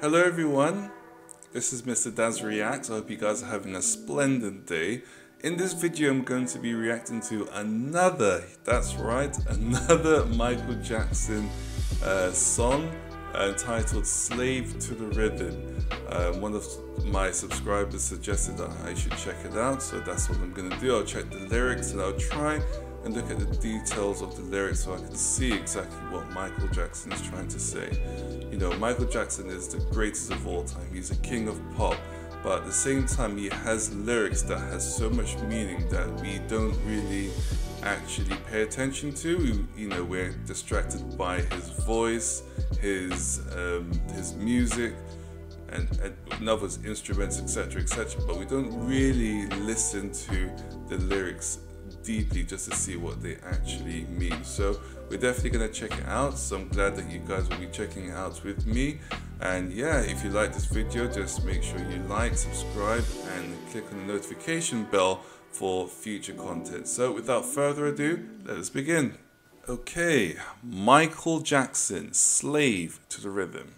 Hello everyone, this is Mr. Daz Reacts. I hope you guys are having a splendid day. In this video I'm going to be reacting to another Michael Jackson song titled Slave to the Rhythm. One of my subscribers suggested that I should check it out, so that's what I'm going to do. I'll check the lyrics and I'll try and look at the details of the lyrics so I can see exactly what Michael Jackson is trying to say. You know, Michael Jackson is the greatest of all time. He's a king of pop, but at the same time he has lyrics that has so much meaning that we don't really actually pay attention to. You know, we're distracted by his voice, his music, and other instruments, etc., etc. But we don't really listen to the lyrics deeply just to see what they actually mean. So we're definitely going to check it out, so I'm glad that you guys will be checking it out with me. And yeah, if you like this video, just make sure you like, subscribe and click on the notification bell for future content. So without further ado, let us begin. Okay, Michael Jackson, Slave to the Rhythm.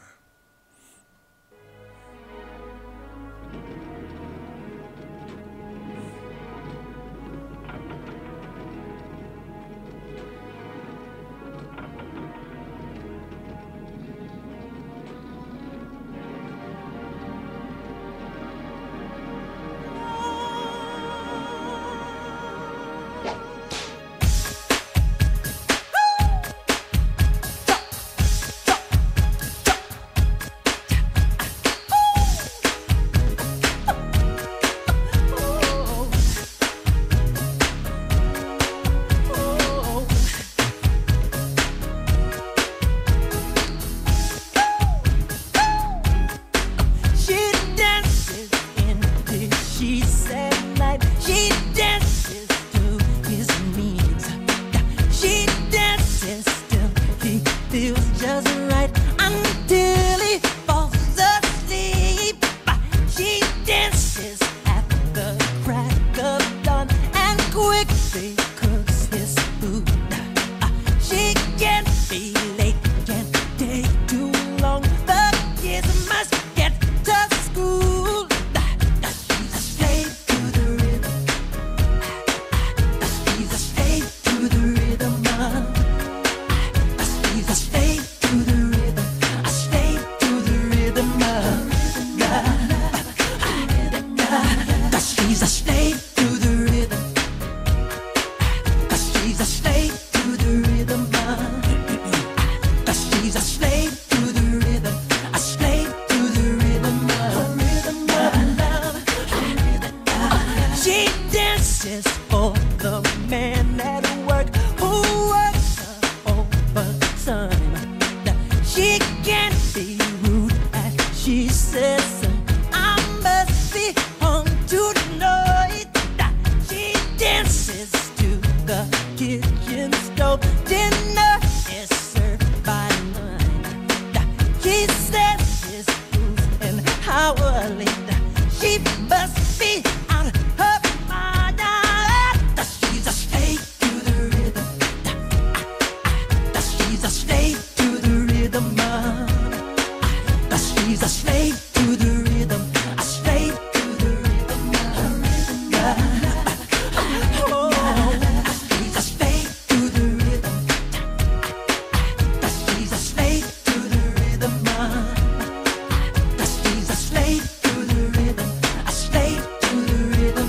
For the man at work who works overtime, she can't be rude as she says. I must be home tonight. She dances to the kitchen stove. Dinner is served by 9. She says it's an hour late. She must be out of her mind. She's a slave to the rhythm. She's a slave to the rhythm. She's a slave to the rhythm. A slave to the rhythm. She's a slave to the rhythm. She's a slave to the rhythm. She's a slave to the rhythm. A slave to the rhythm.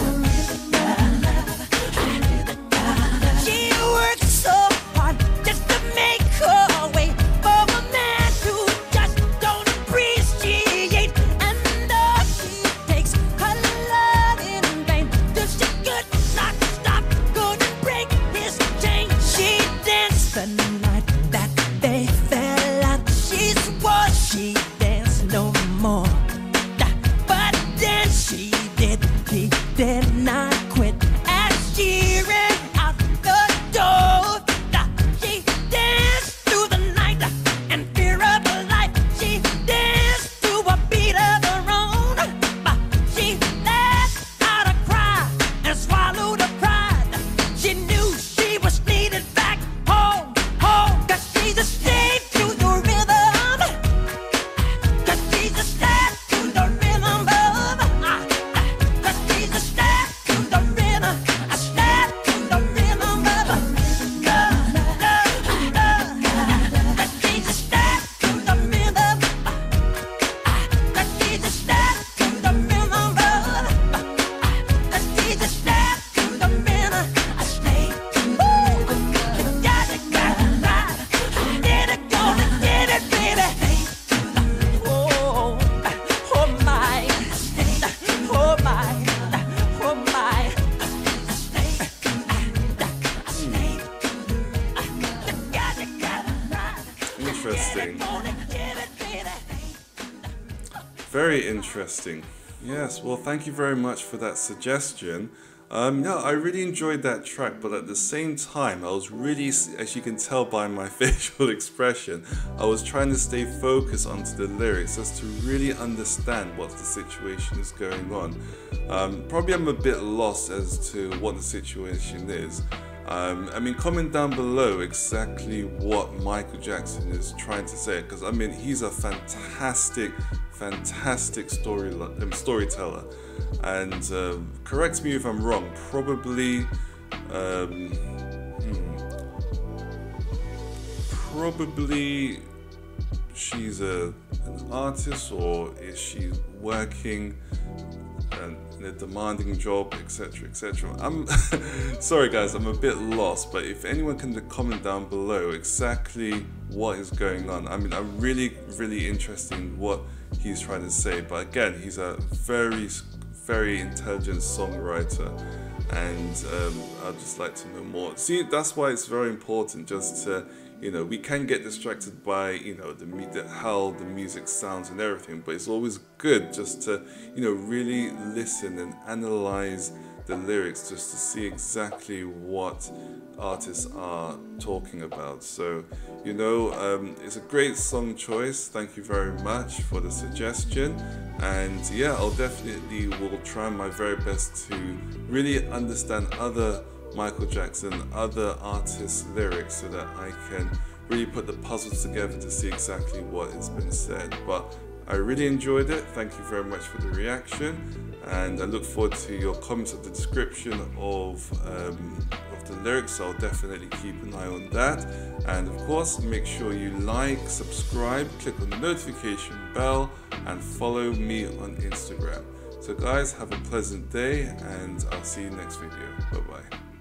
She works so hard just to make her way for a man who just don't appreciate. And she takes her love in vain till she could not stop, couldn't break his chain. She danced the night that they fell out. She swore she danced no more, but then he did not quit. As she ran out the door, she danced through the night in fear of her life. She danced to a beat of her own. She let out a cry and swallowed her pride. She knew she was needed back home, 'cause she's a slave to the rhythm. 'Cause Very interesting. Yes, well, thank you very much for that suggestion. Yeah, I really enjoyed that track, but at the same time, I was really, as you can tell by my facial expression, I was trying to stay focused onto the lyrics just to really understand what the situation is going on. Probably I'm a bit lost as to what the situation is. I mean, comment down below exactly what Michael Jackson is trying to say, because I mean, he's a fantastic storyteller, and correct me if I'm wrong, probably she's an artist, or is she working in a demanding job, etc, etc. I'm sorry guys, I'm a bit lost, but if anyone can comment down below exactly what is going on. I mean, I'm really interested in what he's trying to say, but again, he's a very intelligent songwriter, and I'd just like to know more. See, that's why it's very important just to, you know, we can get distracted by, you know, how the music sounds and everything, but it's always good just to, you know, really listen and analyze the lyrics just to see exactly what artists are talking about. So, you know, it's a great song choice. Thank you very much for the suggestion, and yeah, I'll definitely will try my very best to really understand other Michael Jackson, other artists' lyrics, so that I can really put the puzzles together to see exactly what has been said. But I really enjoyed it. Thank you very much for the reaction, and I look forward to your comments at the description of the lyrics. So I'll definitely keep an eye on that, and of course, make sure you like, subscribe, click on the notification bell, and follow me on Instagram. So guys, have a pleasant day, and I'll see you next video. Bye bye.